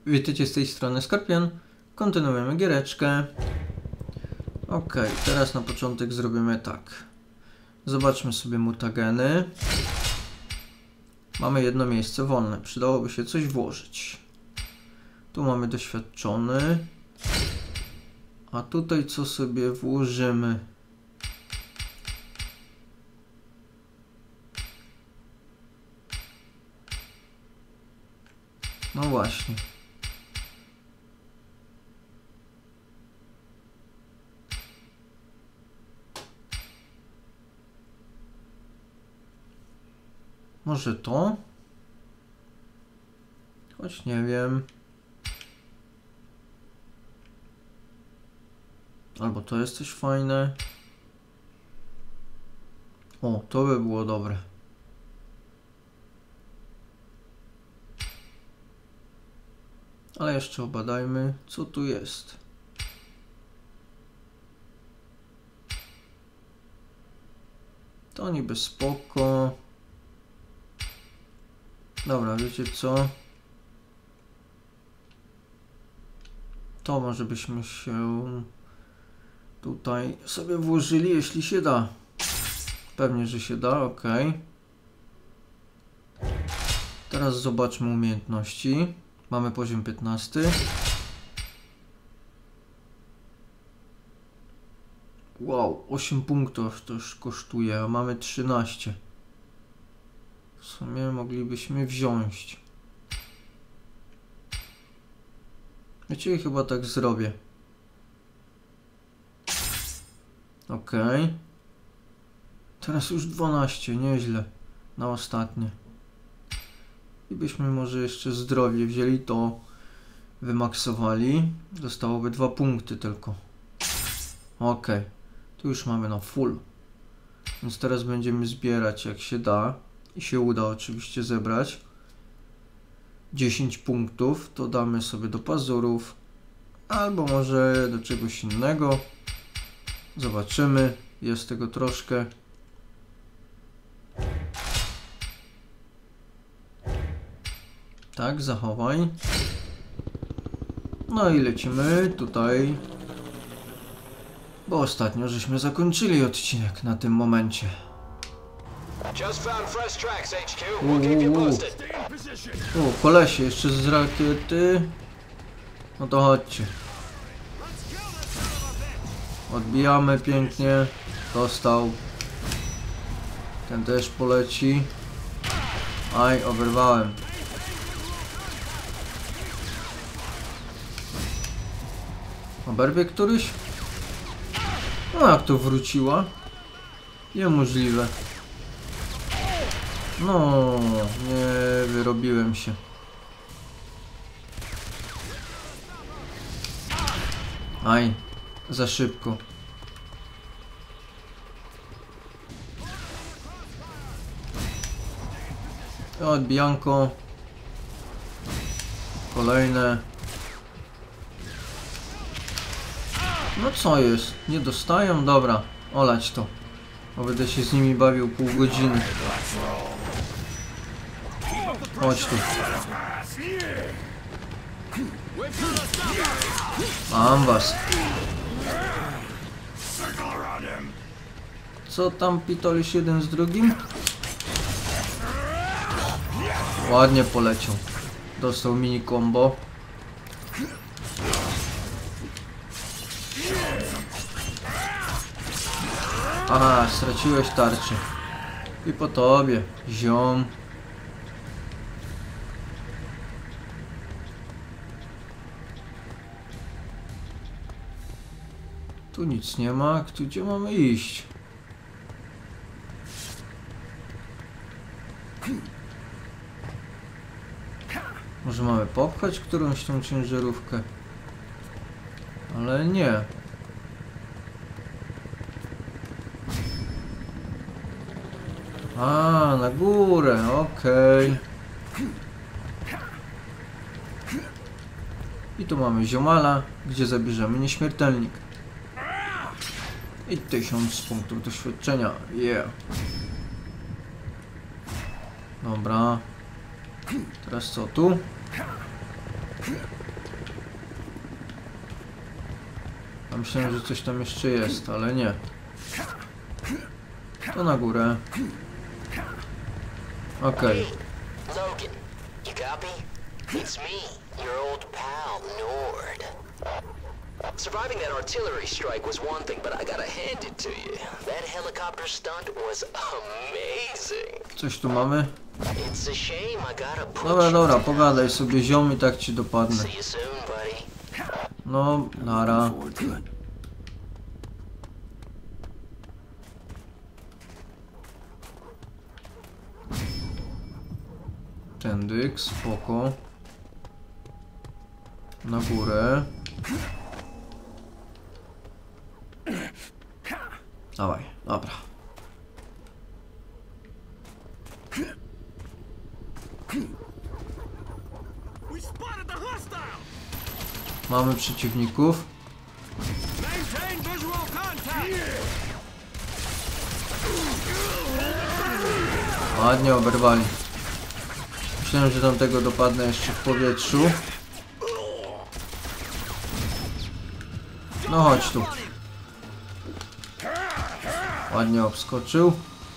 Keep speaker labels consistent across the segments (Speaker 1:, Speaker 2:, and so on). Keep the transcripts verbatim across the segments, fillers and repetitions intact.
Speaker 1: Witajcie z tej strony Skorpion. Kontynuujemy giereczkę. Ok, teraz na początek zrobimy tak. Zobaczmy sobie mutageny. Mamy jedno miejsce wolne. Przydałoby się coś włożyć. Tu mamy doświadczony. A tutaj co sobie włożymy? No właśnie. Może to? Choć nie wiem. Albo to jest coś fajne. O, to by było dobre. Ale jeszcze obadajmy, co tu jest. To niby spoko. Dobra, wiecie co? To może byśmy się tutaj sobie włożyli, jeśli się da. Pewnie, że się da, ok. Teraz zobaczmy umiejętności. Mamy poziom piętnasty. Wow, osiem punktów to już kosztuje, a mamy trzynaście. W sumie moglibyśmy wziąć. Wiecie, chyba tak zrobię. Ok. Teraz już dwanaście, nieźle. Na ostatnie. I byśmy może jeszcze zdrowie wzięli, to wymaksowali. Zostałoby dwa punkty tylko. Ok. Tu już mamy na full. Więc teraz będziemy zbierać jak się da. I się uda oczywiście zebrać. dziesięć punktów. To damy sobie do pazurów. Albo może do czegoś innego. Zobaczymy. Jest tego troszkę. Tak, zachowaj. No i lecimy tutaj. Bo ostatnio żeśmy zakończyli odcinek na tym momencie. Uuu. O, kolesie, jeszcze z rakiety. No to chodźcie. Odbijamy pięknie. Dostał. Ten też poleci. Aj, oberwałem. Oberwie któryś? No jak to wróciła? Niemożliwe. No, nie wyrobiłem się. Aj, za szybko. Odbijanko. Kolejne. No co jest? Nie dostają? Dobra, olać to. Bo będę się z nimi bawił pół godziny. Chodź tu. Mam was. Co tam pitolisz jeden z drugim? Ładnie poleciał. Dostał mini combo. Aha, straciłeś tarczę. I po tobie, ziom. Tu nic nie ma, tu gdzie mamy iść? Może mamy popchać którąś tą ciężarówkę? Ale nie. A, na górę, okej. Okay. I tu mamy ziomala, gdzie zabierzemy nieśmiertelnik. I tysiąc punktów doświadczenia, yeah. Dobra. Teraz co tu? A myślałem, że coś tam jeszcze jest, ale nie. To na górę. Okej.
Speaker 2: Hey, Logan, you copy? It's me, your old pal, Nord. Surviving that artillery strike was one thing, but I gotta hand it to you. That helicopter stunt was amazing.
Speaker 1: Coś tu mamy?
Speaker 2: It's a shame I gotta put
Speaker 1: Dobra,
Speaker 2: you
Speaker 1: dobra,
Speaker 2: down.
Speaker 1: pogadaj sobie ziom i tak ci dopadnę.
Speaker 2: See you soon, buddy.
Speaker 1: No, nara. Tędyk, spoko. Na górę. Dawaj, dobra. Mamy przeciwników. Ładnie oberwali. Myślałem, że tamtego dopadnę jeszcze w powietrzu. No chodź tu. Ładnie obskoczył.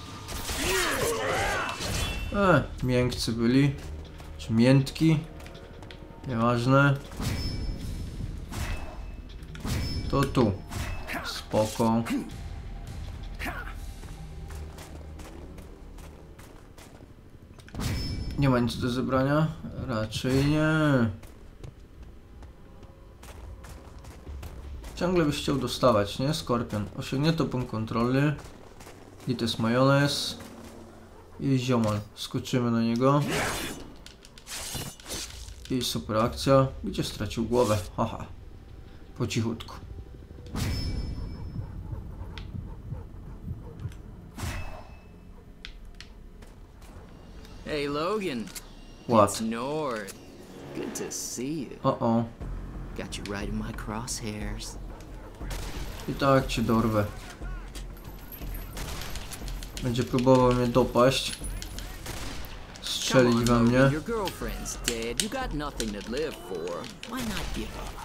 Speaker 1: E, miękcy byli. Czy miętki. Nieważne. To tu. Spoko. Nie ma nic do zebrania? Raczej nie. Ciągle byś chciał dostawać, nie? Skorpion. Osiągnięto punkt kontroli. I to jest majonez. I ziomal. Skoczymy na niego. I super akcja. Gdzie stracił głowę? Haha. Po cichutku.
Speaker 3: Hey Logan,
Speaker 1: What?
Speaker 3: it's Nord. Good to see you.
Speaker 1: O o.
Speaker 3: Got you right in my crosshairs.
Speaker 1: I tak cię dorwę. Będzie próbował mnie dopaść.
Speaker 3: Come
Speaker 1: Strzelić
Speaker 3: on,
Speaker 1: we
Speaker 3: Logan,
Speaker 1: mnie.
Speaker 3: your girlfriend's dead. You got nothing to live for. Why not give up?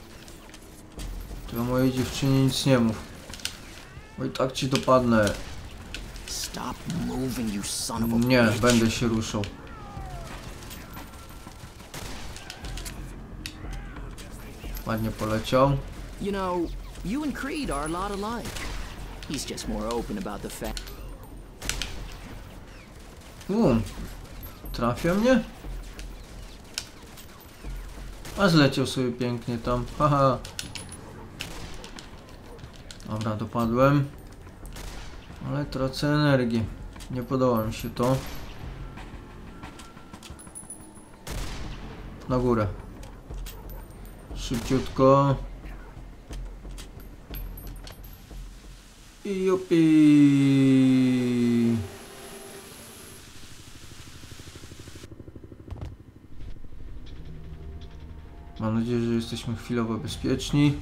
Speaker 1: Ty o mojej dziewczynie nic nie mów. Bo i tak ci dopadnę.
Speaker 3: Stop moving, you son of a
Speaker 1: Nie,
Speaker 3: bitch.
Speaker 1: będę się ruszał. Ładnie poleciał.
Speaker 3: You know, you and Creed are a lot alike. He's just more open about the fact.
Speaker 1: Um, trafia mnie? A zleciał sobie pięknie tam. Haha. Dobra, dopadłem. Ale tracę energię. Nie podoba mi się to. Na górę. Szybciutko. I jupi. Mam nadzieję, że jesteśmy chwilowo bezpieczni.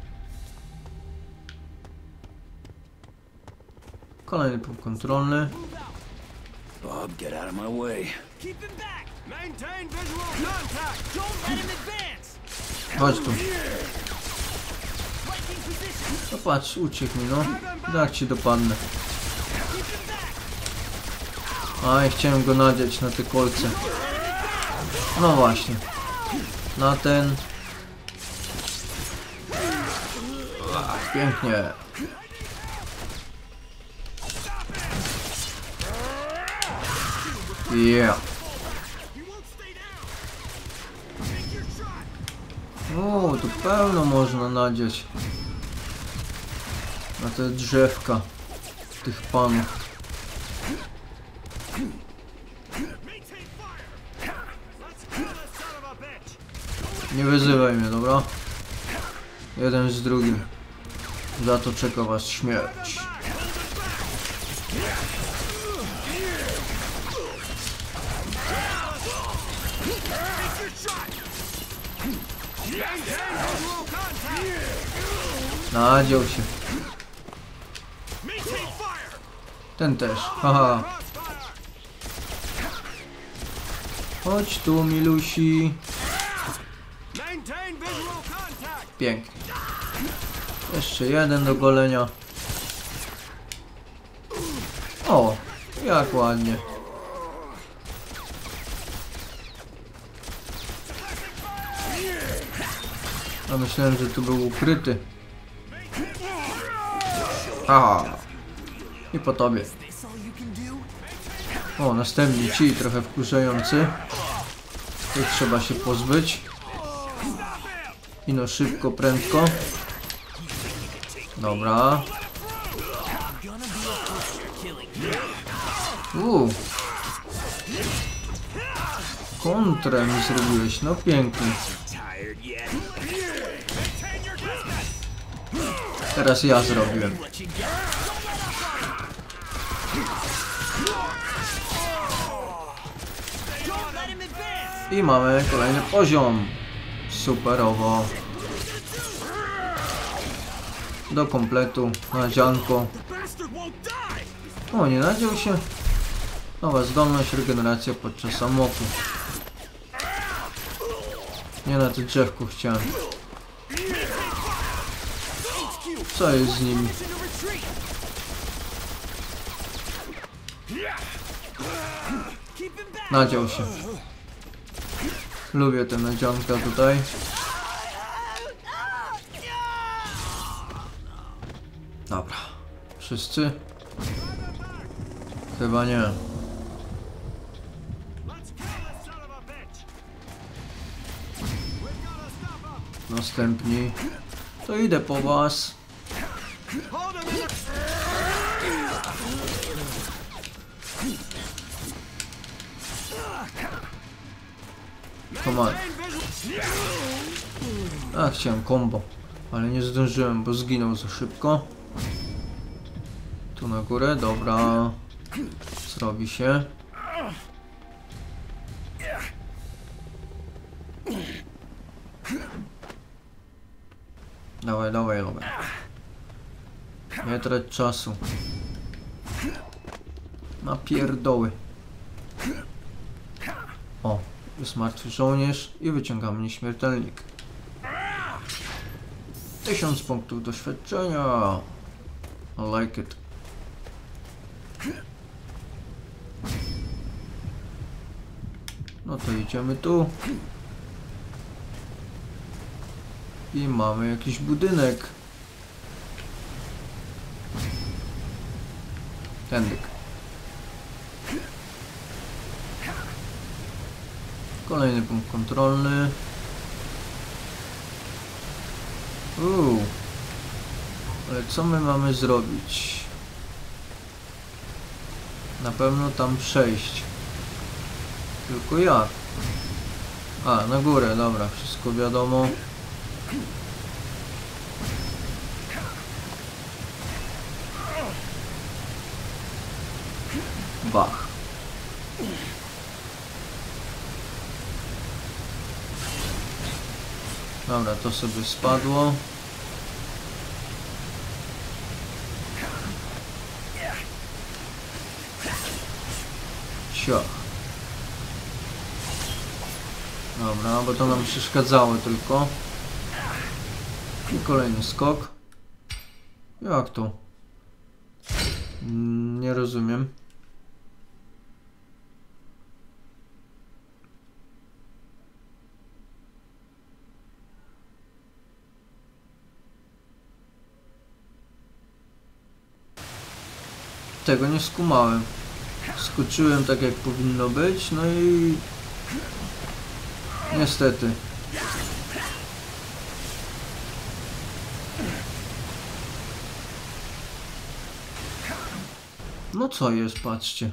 Speaker 1: Kolejny punkt kontrolny.
Speaker 4: Bob, get out of my way.
Speaker 5: Keep him back! Maintain visual contact! Don't let him advance!
Speaker 1: Chodź tu.
Speaker 5: Flanking position!
Speaker 1: No patrz, uciekł mi, no. Tak ci dopadnę.
Speaker 5: Keep him back!
Speaker 1: Aj, chciałem go nadziać na te kolce. No właśnie. Na ten. Ach, pięknie. Yeah.
Speaker 5: He won't stay down! Take your shot!
Speaker 1: O, tu pełno można nadziać. Na te drzewka tych panów.
Speaker 5: Maintain fire! Let's kill this son of a bitch!
Speaker 1: Nie wyzywaj mnie, dobra? Jeden z drugim. Za to czeka was śmierć. Nadział się.
Speaker 5: Maintain fire!
Speaker 1: Ten też. Haha. Chodź tu, milusi. Pięknie. Jeszcze jeden do golenia. O, jak ładnie. A myślałem, że tu był ukryty. Aha. I po tobie. O, następni ci trochę wkurzający. Tych trzeba się pozbyć. I no szybko, prędko. Dobra. Uuu. Kontrę mi zrobiłeś, no pięknie. Teraz ja zrobiłem. I mamy kolejny poziom. Superowo. Do kompletu, na zianko. O, nie nadział się. Nowa zdolność, regeneracja podczas samoku. Nie na to drzewku chciałem. Co jest z nim? Nadział się. Lubię te nadzianka tutaj. Dobra. Wszyscy? Chyba nie. Następni. To idę po was. Come on. A, chciałem combo, ale nie zdążyłem, bo zginął za szybko. Tu na górę, dobra. Zrobi się. Dawaj, dawaj, dawaj. Nie trać czasu. Na pierdoły. O, jest martwy żołnierz i wyciągamy nieśmiertelnik. Tysiąc punktów doświadczenia. I like it. No to idziemy tu. I mamy jakiś budynek. Tędyk. Kolejny punkt kontrolny. Uuu. Ale co my mamy zrobić? Na pewno tam przejść. Tylko jak? A, na górę, dobra, wszystko wiadomo. Bach. Dobra, to sobie spadło. Ciach. Dobra, bo to nam przeszkadzało tylko. I kolejny skok. Jak to? Mm, nie rozumiem. Tego nie skumałem. Skoczyłem tak jak powinno być, no i niestety. No co jest, patrzcie.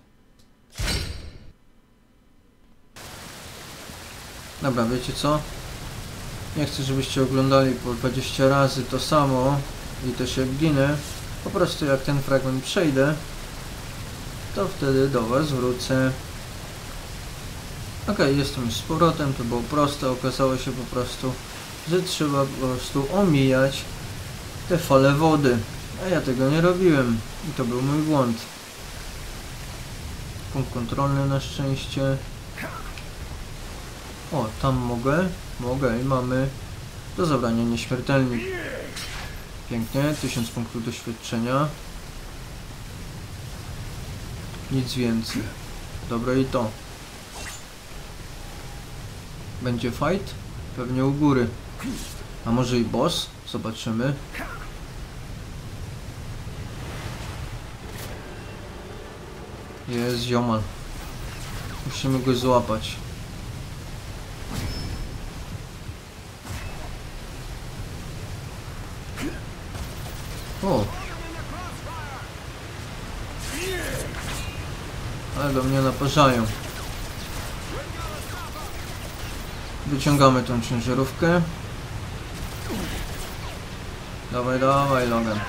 Speaker 1: Dobra, wiecie co? Nie chcę, żebyście oglądali po dwadzieścia razy to samo i też jak ginę. Po prostu jak ten fragment przejdę, to wtedy do was wrócę. Ok, jestem już z powrotem, to było proste, okazało się po prostu, że trzeba po prostu omijać te fale wody, a ja tego nie robiłem i to był mój błąd. Punkt kontrolny na szczęście. O, tam mogę, mogę i mamy Do zabrania nieśmiertelnik. Pięknie, tysiąc punktów doświadczenia. Nic więcej. Dobra i to. Będzie fight? Pewnie u góry. A może i boss? Zobaczymy. Jest ziomal. Musimy go złapać. O! Ale do mnie naparzają. Wyciągamy tą ciężarówkę. Dawaj, dawaj, Logan.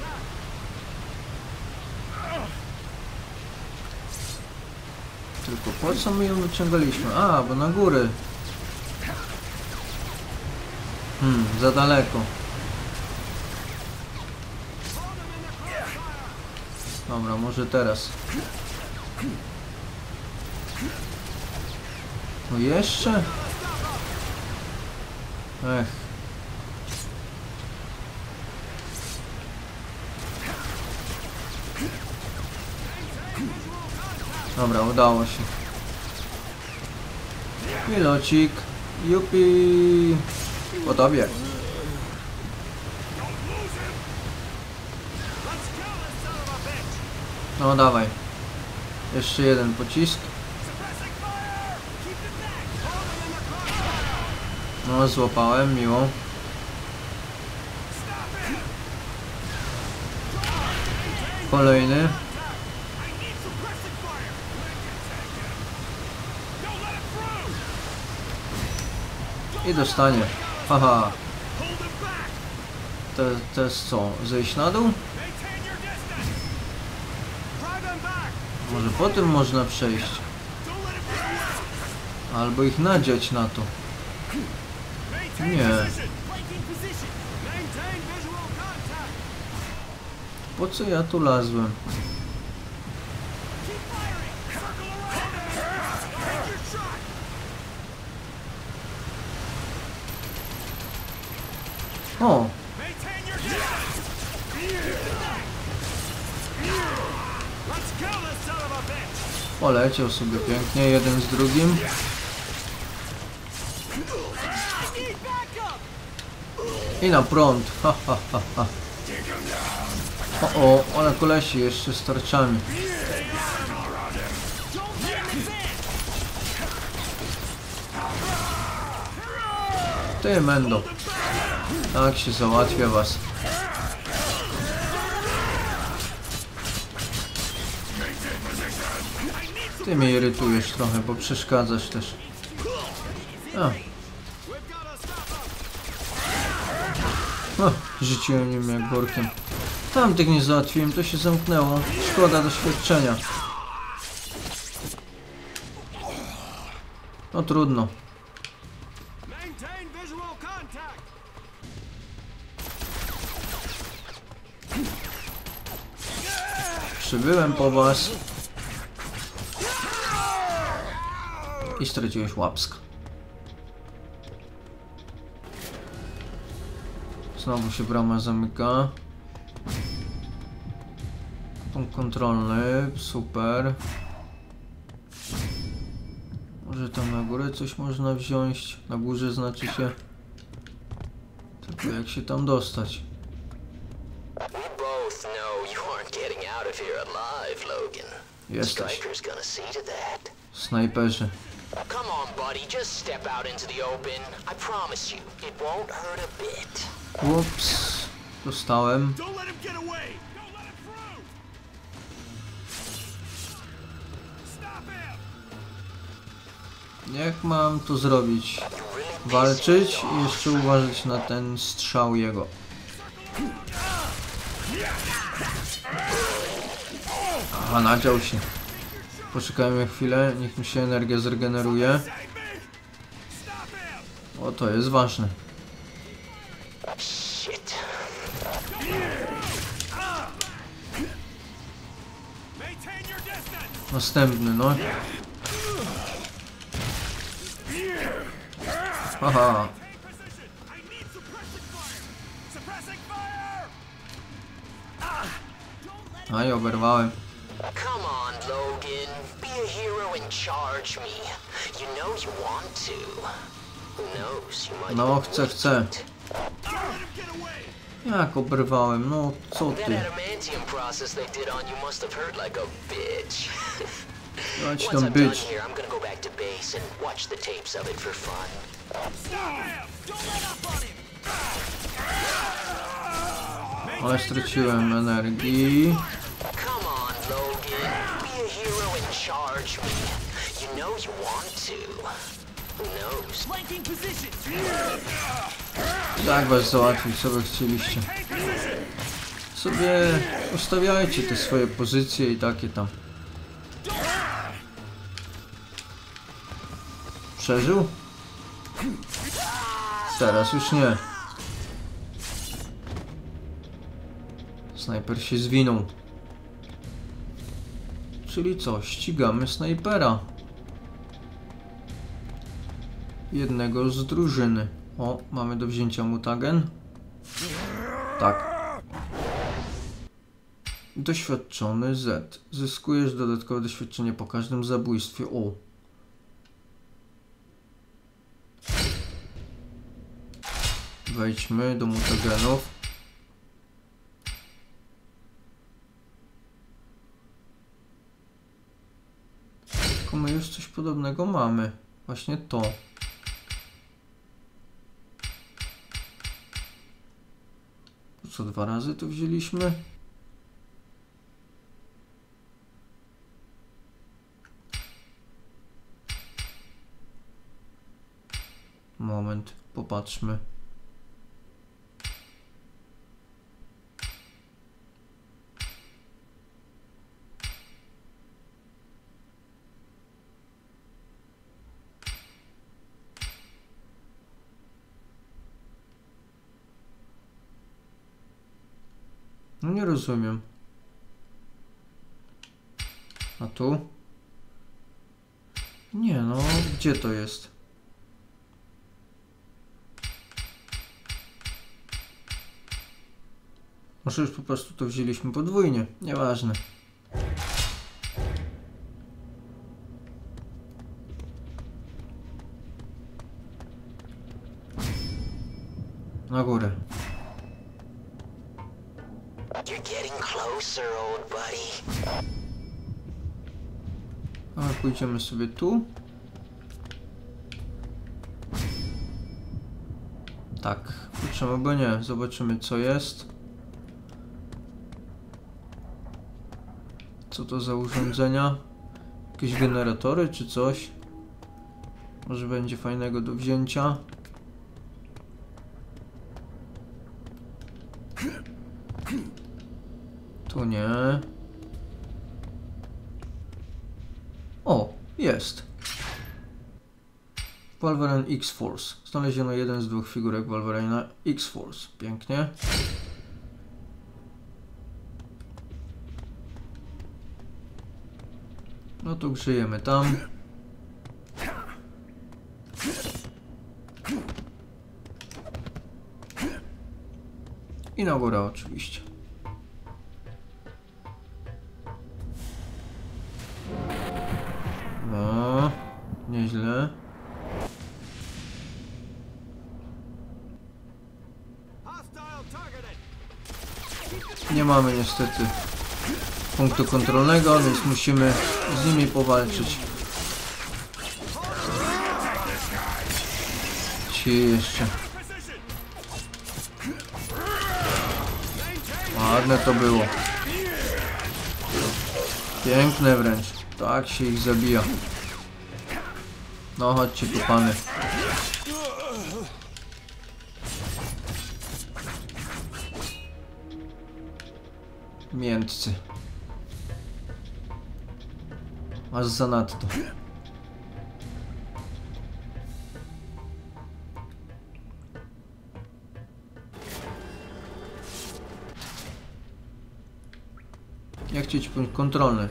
Speaker 1: Tylko po co my ją wyciągaliśmy? A, bo na górę. Hmm, za daleko. Dobra, może teraz. No jeszcze? Ech. Dobra, udało się. Pilocik. Jupi. Po tobie. No dawaj. Jeszcze jeden pocisk. No złapałem, miło. Kolejny. I dostanie. Haha. To, to jest co? Zejść na dół? Może potem można przejść. Albo ich nadziać na to. Nie. Po co ja tu lazłem? O! Poleciał sobie pięknie, jeden z drugim. I na prąd. Ha, ha, ha, ha. O, o, ale kolesi jeszcze z tarczami. Ty, Mendo. Tak się załatwia was. Ty mnie irytujesz trochę, bo przeszkadzasz też. A. O, rzuciłem nim jak workiem. Tamtych nie załatwiłem, to się zamknęło. Szkoda doświadczenia. No trudno. Przybyłem po was. I straciłeś łapsk. Znowu się brama zamyka. Punkt kontrolny, super. Może tam na górę coś można wziąć. Na górze znaczy się. Tylko jak się tam dostać? Jesteś. Snajperzy.
Speaker 2: Come on, buddy, just step out into the open. I promise you, it won't hurt a bit.
Speaker 1: Ups, dostałem.
Speaker 5: Don't let him get away. Don't let him through. Stop him.
Speaker 1: Jak mam to zrobić? Walczyć i jeszcze uważać na ten strzał jego. Aha, nadział się. Poczekajmy chwilę, niech mi się energia zregeneruje. O, to jest ważne. Następny, no. Haha. A i oberwałem.
Speaker 2: Come on, Logan. Be a hero and charge me. You know you want to. Who knows? You might
Speaker 1: No,
Speaker 2: even
Speaker 1: chcę,
Speaker 2: make
Speaker 1: chcę.
Speaker 2: it.
Speaker 1: Jak oberwałem? No, co
Speaker 2: That
Speaker 1: ty?
Speaker 2: adamantium process they did on you must have hurt like a bitch.
Speaker 1: Dać
Speaker 2: Once
Speaker 1: tam
Speaker 2: I'm done
Speaker 1: być.
Speaker 2: here, I'm gonna go back to base and watch the tapes of it for fun.
Speaker 1: Ale straciłem energii.
Speaker 2: Come on, Logan. Be a hero and charge me. You know you want to. Who knows?
Speaker 5: Flanking position.
Speaker 1: Jak was załatwić, co wy chcieliście? Sobie ustawiajcie te swoje pozycje i takie tam. Przeżył? Teraz już nie. Snajper się zwinął. Czyli co? Ścigamy snajpera. Jednego z drużyny. O, mamy do wzięcia mutagen. Tak. Doświadczony Z. Zyskujesz dodatkowe doświadczenie po każdym zabójstwie. O. Wejdźmy do mutagenów. Tylko my już coś podobnego mamy. Właśnie to. Co dwa razy to wzięliśmy? Moment, popatrzmy. No nie rozumiem. A tu? Nie no, gdzie to jest? Może już po prostu to wzięliśmy podwójnie, nieważne. Na górę.
Speaker 2: You're getting closer, old buddy.
Speaker 1: A pójdziemy sobie tu. Tak, czemu by nie? Zobaczymy co jest. Co to za urządzenia? Jakieś generatory czy coś? Może będzie fajnego do wzięcia. Tu nie. O, jest. Wolverine X-Force. Znaleziono jeden z dwóch figurek Wolverine'a X-Force. Pięknie. No to grzejemy tam. I na górę oczywiście. No, nieźle. Nie mamy niestety punktu kontrolnego, więc musimy z nimi powalczyć. Ci jeszcze. Ładne to było. Piękne wręcz. Tak się ich zabija. No chodźcie tu pany. Miętcy. Aż zanadto. Jak chcieć punkt kontrolny?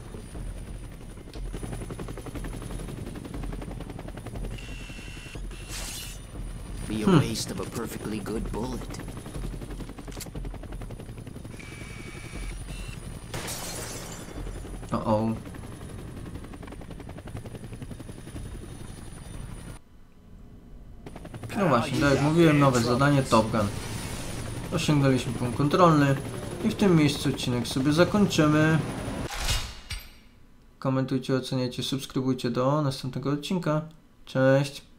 Speaker 3: Be a waste of a perfectly good bullet.
Speaker 1: O, o. No właśnie, tak jak mówiłem, nowe zadanie Top Gun. Osiągnęliśmy punkt kontrolny i w tym miejscu odcinek sobie zakończymy. Komentujcie, oceniajcie, subskrybujcie do następnego odcinka. Cześć!